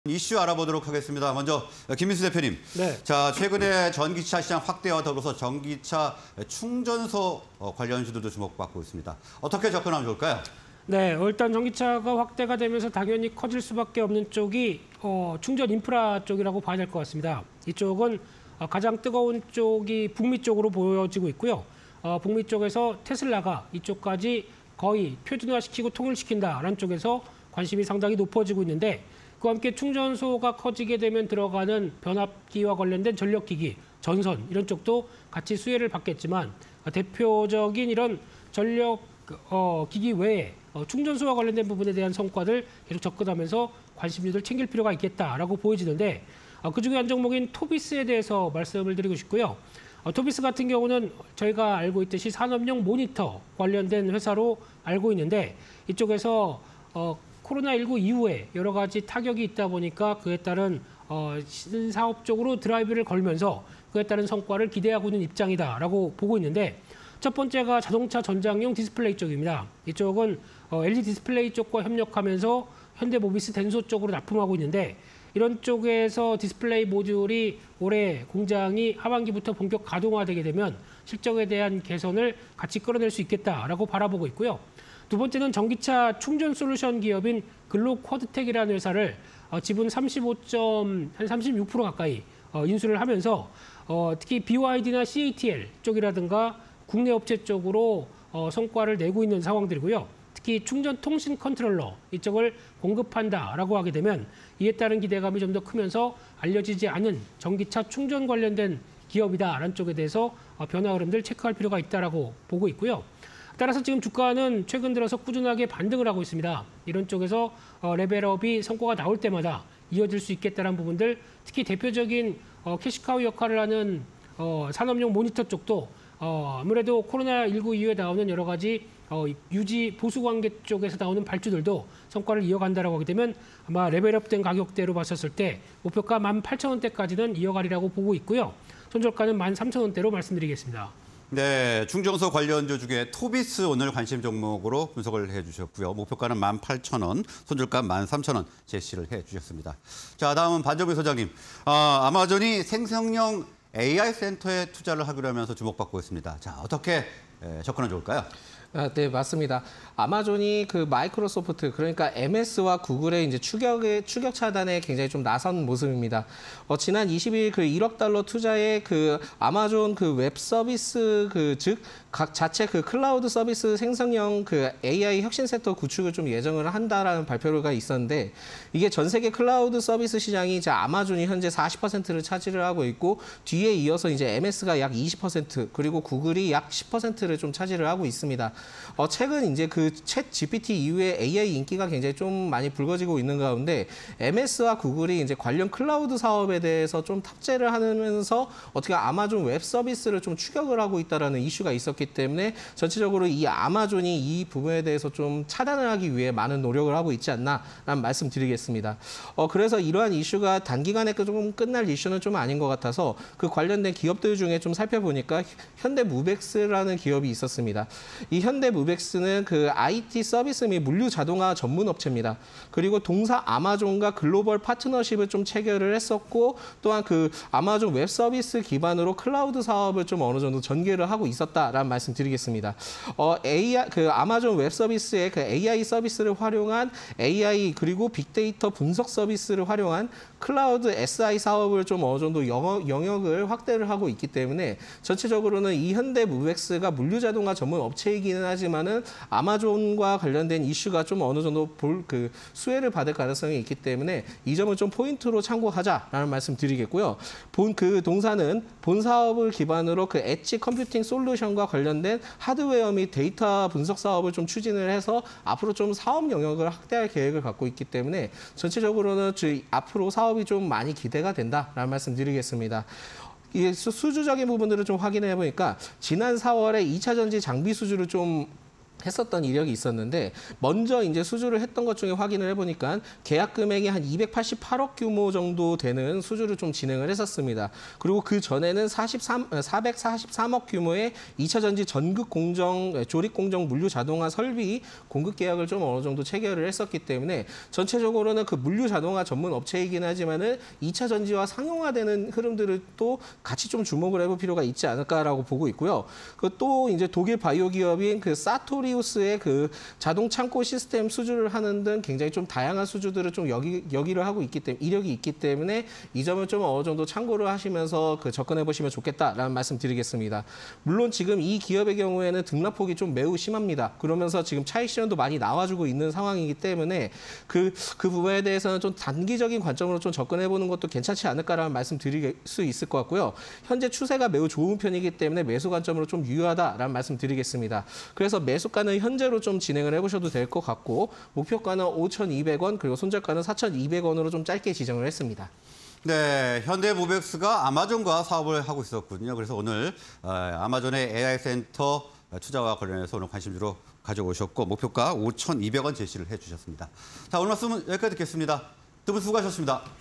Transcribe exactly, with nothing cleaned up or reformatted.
이슈 알아보도록 하겠습니다. 먼저 김민수 대표님. 네. 자, 최근에 전기차 시장 확대와 더불어서 전기차 충전소 관련 이슈들도 주목받고 있습니다. 어떻게 접근하면 좋을까요? 네, 일단 전기차가 확대가 되면서 당연히 커질 수밖에 없는 쪽이 어, 충전 인프라 쪽이라고 봐야 될 것 같습니다. 이쪽은 어, 가장 뜨거운 쪽이 북미 쪽으로 보여지고 있고요. 어, 북미 쪽에서 테슬라가 이쪽까지 거의 표준화시키고 통일시킨다라는 쪽에서 관심이 상당히 높아지고 있는데, 그와 함께 충전소가 커지게 되면 들어가는 변압기와 관련된 전력기기, 전선 이런 쪽도 같이 수혜를 받겠지만, 대표적인 이런 전력 어, 기기 외에 어, 충전소와 관련된 부분에 대한 성과들 계속 접근하면서 관심주들 챙길 필요가 있겠다라고 보여지는데, 어, 그중에 한 종목인 토비스에 대해서 말씀을 드리고 싶고요. 어, 토비스 같은 경우는 저희가 알고 있듯이 산업용 모니터 관련된 회사로 알고 있는데, 이쪽에서 어, 코로나십구 이후에 여러 가지 타격이 있다 보니까 그에 따른 어, 신사업 쪽으로 드라이브를 걸면서 그에 따른 성과를 기대하고 있는 입장이다라고 보고 있는데, 첫 번째가 자동차 전장용 디스플레이 쪽입니다. 이쪽은 어, 엘이디 디스플레이 쪽과 협력하면서 현대모비스 덴소 쪽으로 납품하고 있는데, 이런 쪽에서 디스플레이 모듈이 올해 공장이 하반기부터 본격 가동화되게 되면 실적에 대한 개선을 같이 끌어낼 수 있겠다라고 바라보고 있고요. 두 번째는 전기차 충전 솔루션 기업인 글로쿼드텍이라는 회사를 어, 지분 삼십오 점 한 삼십육 퍼센트 가까이 어, 인수를 하면서 어, 특히 비와이디나 씨에이티엘 쪽이라든가 국내 업체 쪽으로 어, 성과를 내고 있는 상황들이고요. 특히 충전 통신 컨트롤러 이쪽을 공급한다라고 하게 되면 이에 따른 기대감이 좀 더 크면서 알려지지 않은 전기차 충전 관련된 기업이다라는 쪽에 대해서 어, 변화 흐름들 체크할 필요가 있다라고 보고 있고요. 따라서 지금 주가는 최근 들어서 꾸준하게 반등을 하고 있습니다. 이런 쪽에서 어, 레벨업이 성과가 나올 때마다 이어질 수 있겠다는 부분들, 특히 대표적인 어, 캐시카우 역할을 하는 어, 산업용 모니터 쪽도 어, 아무래도 코로나십구 이후에 나오는 여러 가지 어, 유지 보수 관계 쪽에서 나오는 발주들도 성과를 이어간다라고 하게 되면 아마 레벨업된 가격대로 봤었을 때 목표가 만 팔천 원대까지는 이어가리라고 보고 있고요. 손절가는 만 삼천 원대로 말씀드리겠습니다. 네, 충전소 관련주 중에 토비스 오늘 관심 종목으로 분석을 해주셨고요. 목표가는 만 팔천 원, 손절가 만 삼천 원 제시를 해주셨습니다. 자, 다음은 반정배 소장님. 아, 아마존이 생성형 에이아이 센터에 투자를 하기로 하면서 주목받고 있습니다. 자, 어떻게 접근하면 좋을까요? 아, 네, 맞습니다. 아마존이 그 마이크로소프트, 그러니까 엠에스와 구글의 이제 추격의 추격 차단에 굉장히 좀 나선 모습입니다. 어, 지난 이십 일 그 일억 달러 투자에 그 아마존 그 웹 서비스 그 즉 각 자체 그 클라우드 서비스 생성형 그 에이아이 혁신 센터 구축을 좀 예정을 한다라는 발표가 있었는데, 이게 전 세계 클라우드 서비스 시장이 이제 아마존이 현재 사십 퍼센트를 차지를 하고 있고, 뒤에 이어서 이제 엠에스가 약 이십 퍼센트, 그리고 구글이 약 십 퍼센트를 좀 차지를 하고 있습니다. 어, 최근 이제 그 챗 지피티 이후에 에이아이 인기가 굉장히 좀 많이 불거지고 있는 가운데, 엠에스와 구글이 이제 관련 클라우드 사업에 대해서 좀 탑재를 하면서 어떻게 아마존 웹 서비스를 좀 추격을 하고 있다라는 이슈가 있었기 때문에 전체적으로 이 아마존이 이 부분에 대해서 좀 차단을 하기 위해 많은 노력을 하고 있지 않나라는 말씀드리겠습니다. 어, 그래서 이러한 이슈가 단기간에 좀 끝날 이슈는 좀 아닌 것 같아서 그 관련된 기업들 중에 좀 살펴보니까 현대무벡스라는 기업이 있었습니다. 이 현대무벡스는 그 아이티 서비스 및 물류 자동화 전문 업체입니다. 그리고 동사 아마존과 글로벌 파트너십을 좀 체결을 했었고, 또한 그 아마존 웹 서비스 기반으로 클라우드 사업을 좀 어느 정도 전개를 하고 있었다라는 말씀드리겠습니다. 어, 에이아이 그 아마존 웹 서비스의 그 에이아이 서비스를 활용한 에이아이 그리고 빅데이터 분석 서비스를 활용한 클라우드 에스아이 사업을 좀 어느 정도 영역, 영역을 확대를 하고 있기 때문에 전체적으로는 이 현대무벡스가 물류 자동화 전문 업체이기는 하지만은 아마존과 관련된 이슈가 좀 어느 정도 볼 그 수혜를 받을 가능성이 있기 때문에 이 점을 좀 포인트로 참고하자라는 말씀드리겠고요. 본 그 동사는 본 사업을 기반으로 그 엣지 컴퓨팅 솔루션과 관련된 하드웨어 및 데이터 분석 사업을 좀 추진을 해서 앞으로 좀 사업 영역을 확대할 계획을 갖고 있기 때문에 전체적으로는 앞으로 사업이 좀 많이 기대가 된다라는 말씀드리겠습니다. 이 수주적인 부분들을 좀 확인해 보니까 지난 사월에 이 차 전지 장비 수주를 좀 했었던 이력이 있었는데 먼저 이제 수주를 했던 것 중에 확인을 해보니까 계약 금액이 한 이백팔십팔억 규모 정도 되는 수주를 좀 진행을 했었습니다. 그리고 그 전에는 사십삼, 사백사십삼억 규모의 이 차 전지 전극 공정, 조립 공정 물류 자동화 설비 공급 계약을 좀 어느 정도 체결을 했었기 때문에 전체적으로는 그 물류 자동화 전문 업체이긴 하지만은 이 차 전지와 상용화되는 흐름들을 또 같이 좀 주목을 해볼 필요가 있지 않을까라고 보고 있고요. 그 또 이제 독일 바이오 기업인 그 사토리 리우스의 그 자동 창고 시스템 수주를 하는 등 굉장히 좀 다양한 수주들을 좀 여기, 여기를 하고 있기 때문에 이력이 있기 때문에 이 점을 좀 어느 정도 참고를 하시면서 그 접근해 보시면 좋겠다라는 말씀 드리겠습니다. 물론 지금 이 기업의 경우에는 등락폭이 좀 매우 심합니다. 그러면서 지금 차익 실현도 많이 나와주고 있는 상황이기 때문에 그, 그 부분에 대해서는 좀 단기적인 관점으로 좀 접근해 보는 것도 괜찮지 않을까라는 말씀 드릴 수 있을 것 같고요. 현재 추세가 매우 좋은 편이기 때문에 매수 관점으로 좀 유효하다라는 말씀 드리겠습니다. 그래서 매수가는 현재로 좀 진행을 해보셔도 될 것 같고 목표가는 오천이백 원 그리고 손절가는 사천이백 원으로 좀 짧게 지정을 했습니다. 네, 현대모백스가 아마존과 사업을 하고 있었거든요. 그래서 오늘 아마존의 에이아이 센터 투자와 관련해서 오늘 관심주로 가져오셨고 목표가 오천이백 원 제시를 해주셨습니다. 자, 오늘 말씀은 여기까지 듣겠습니다. 두 분 수고하셨습니다.